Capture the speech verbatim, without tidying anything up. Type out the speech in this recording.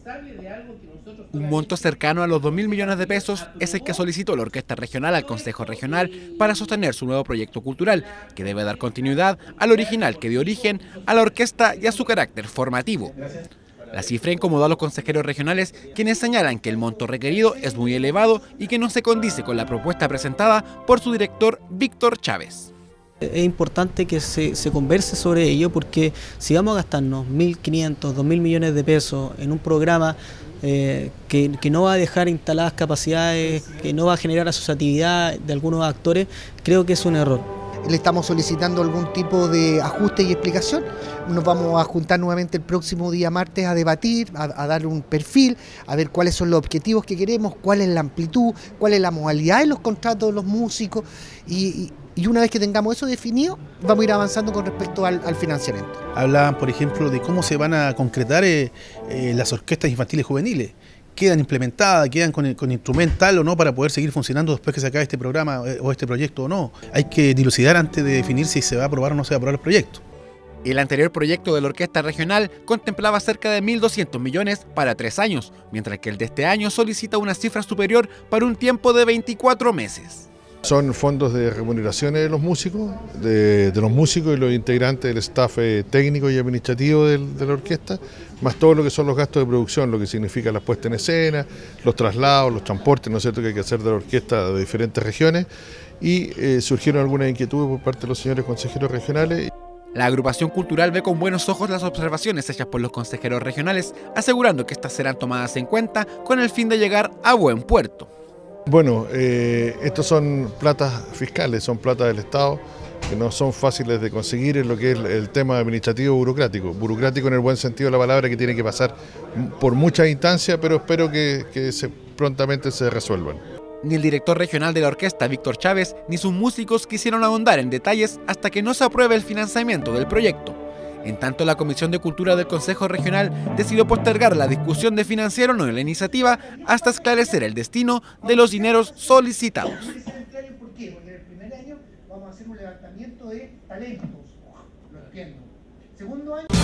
Un monto cercano a los dos mil millones de pesos es el que solicitó la Orquesta Regional al Consejo Regional para sostener su nuevo proyecto cultural, que debe dar continuidad al original que dio origen a la orquesta y a su carácter formativo. La cifra incomodó a los consejeros regionales, quienes señalan que el monto requerido es muy elevado y que no se condice con la propuesta presentada por su director Víctor Chávez. Es importante que se, se converse sobre ello, porque si vamos a gastarnos mil quinientos, dos mil millones de pesos en un programa eh, que, que no va a dejar instaladas capacidades, que no va a generar asociatividad de algunos actores, creo que es un error. Le estamos solicitando algún tipo de ajuste y explicación. Nos vamos a juntar nuevamente el próximo día martes a debatir, a, a dar un perfil, a ver cuáles son los objetivos que queremos, cuál es la amplitud, cuál es la modalidad de los contratos de los músicos y, y, y una vez que tengamos eso definido, vamos a ir avanzando con respecto al, al financiamiento. Hablaban, por ejemplo, de cómo se van a concretar eh, eh, las orquestas infantiles juveniles. ¿Quedan implementadas, quedan con, con instrumental o no para poder seguir funcionando después que se acabe este programa o este proyecto o no? Hay que dilucidar antes de definir si se va a aprobar o no se va a aprobar el proyecto. El anterior proyecto de la Orquesta Regional contemplaba cerca de mil doscientos millones para tres años, mientras que el de este año solicita una cifra superior para un tiempo de veinticuatro meses. Son fondos de remuneraciones de los músicos, de, de los músicos y los integrantes del staff eh, técnico y administrativo del, de la orquesta, más todo lo que son los gastos de producción, lo que significa la puesta en escena, los traslados, los transportes, ¿no es cierto?, que hay que hacer de la orquesta de diferentes regiones, y eh, surgieron algunas inquietudes por parte de los señores consejeros regionales. La agrupación cultural ve con buenos ojos las observaciones hechas por los consejeros regionales, asegurando que estas serán tomadas en cuenta con el fin de llegar a buen puerto. Bueno, eh, estos son platas fiscales, son platas del Estado, que no son fáciles de conseguir en lo que es el tema administrativo burocrático. Burocrático en el buen sentido de la palabra, que tiene que pasar por muchas instancias, pero espero que, que se, prontamente se resuelvan. Ni el director regional de la orquesta, Víctor Chávez, ni sus músicos quisieron ahondar en detalles hasta que no se apruebe el financiamiento del proyecto. En tanto, la Comisión de Cultura del Consejo Regional decidió postergar la discusión de financiar o no la iniciativa hasta esclarecer el destino de los dineros solicitados. ¿Por qué? Porque en el primer año vamos a hacer un levantamiento de talentos, lo entiendo. Segundo año...